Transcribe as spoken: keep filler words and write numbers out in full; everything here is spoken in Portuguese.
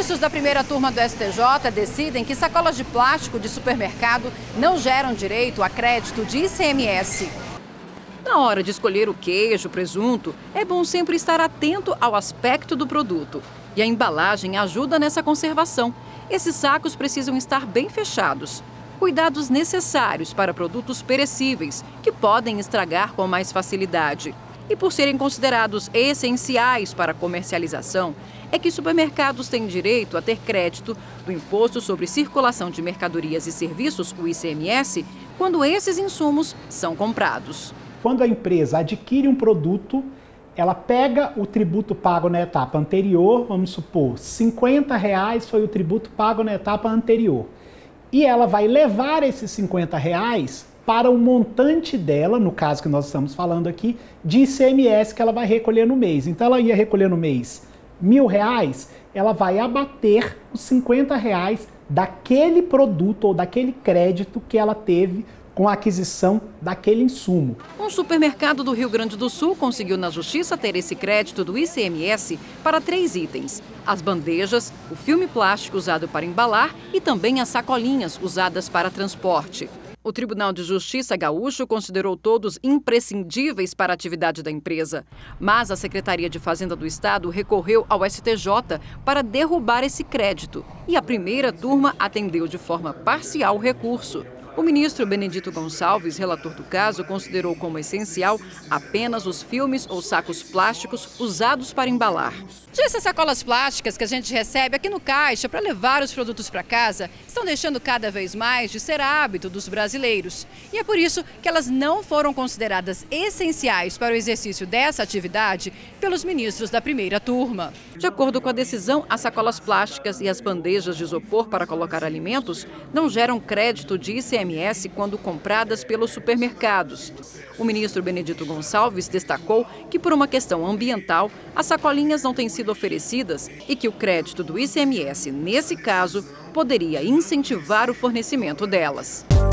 Ministros da primeira turma do S T J decidem que sacolas de plástico de supermercado não geram direito a crédito de I C M S. Na hora de escolher o queijo, presunto, é bom sempre estar atento ao aspecto do produto. E a embalagem ajuda nessa conservação. Esses sacos precisam estar bem fechados. Cuidados necessários para produtos perecíveis, que podem estragar com mais facilidade. E por serem considerados essenciais para a comercialização, é que supermercados têm direito a ter crédito do Imposto sobre Circulação de Mercadorias e Serviços, o I C M S, quando esses insumos são comprados. Quando a empresa adquire um produto, ela pega o tributo pago na etapa anterior, vamos supor, cinquenta reais foi o tributo pago na etapa anterior. E ela vai levar esses cinquenta reais para o montante dela, no caso que nós estamos falando aqui, de I C M S que ela vai recolher no mês. Então ela ia recolher no mês mil reais, ela vai abater os cinquenta reais daquele produto ou daquele crédito que ela teve com a aquisição daquele insumo. Um supermercado do Rio Grande do Sul conseguiu na Justiça ter esse crédito do I C M S para três itens: as bandejas, o filme plástico usado para embalar e também as sacolinhas usadas para transporte. O Tribunal de Justiça gaúcho considerou todos imprescindíveis para a atividade da empresa. Mas a Secretaria de Fazenda do Estado recorreu ao S T J para derrubar esse crédito. E a primeira turma atendeu de forma parcial o recurso. O ministro Benedito Gonçalves, relator do caso, considerou como essencial apenas os filmes ou sacos plásticos usados para embalar. Essas sacolas plásticas que a gente recebe aqui no caixa para levar os produtos para casa estão deixando cada vez mais de ser hábito dos brasileiros. E é por isso que elas não foram consideradas essenciais para o exercício dessa atividade pelos ministros da primeira turma. De acordo com a decisão, as sacolas plásticas e as bandejas de isopor para colocar alimentos não geram crédito de I C M S quando compradas pelos supermercados. O ministro Benedito Gonçalves destacou que, por uma questão ambiental, as sacolinhas não têm sido oferecidas e que o crédito do I C M S, nesse caso, poderia incentivar o fornecimento delas.